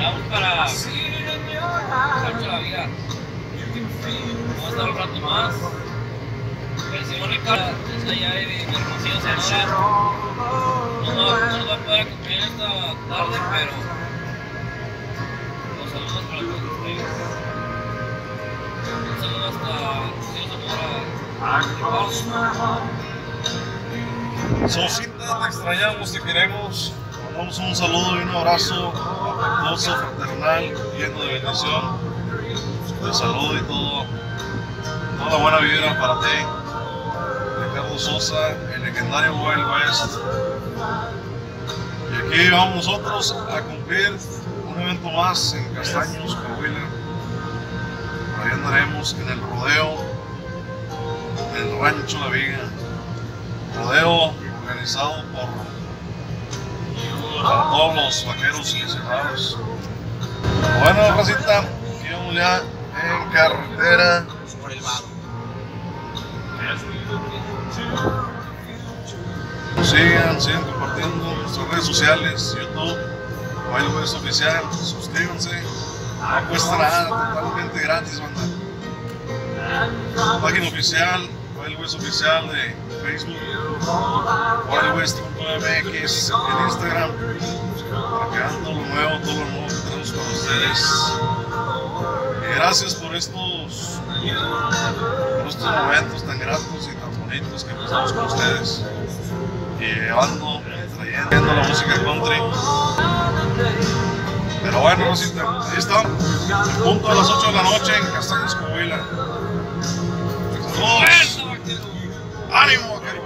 Vamos para Sancho la Vida. Vamos a estar un rato más. El señor Ricardo es allá de Hermosillo, Sonora. No nos va a poder acompañar esta tarde, pero los saludos para todos ustedes. Un saludo hasta Hermosillo, Sonora. Sosita, te extrañamos, te queremos. Mandamos un saludo y un abrazo afectuoso, fraternal, lleno de bendición, de salud y todo. Toda la buena vibra para ti. Ricardo Sosa, el legendario Wild West. Y aquí vamos nosotros a cumplir un evento más en Castaños, Coahuila. Por ahí andaremos en el rodeo, en el Rancho La Viga. Rodeo organizado para todos los vaqueros y cerrados. Bueno, racita, aquí vamos ya en carretera. Sigan compartiendo nuestras redes sociales, YouTube, Wild West Oficial, suscríbanse, no cuesta nada, totalmente gratis, banda. Página oficial, Wild West Oficial de Facebook, wildwest.mx en Instagram, para que vean todo lo nuevo que tenemos para ustedes. Y gracias por estos momentos tan gratos y tan bonitos que pasamos con ustedes, y llevando, trayendo la música country. Pero bueno, Rosita, ahí están, en punto a las 8 de la noche en Castaños, Coahuila. ¡Ánimo, vaquero!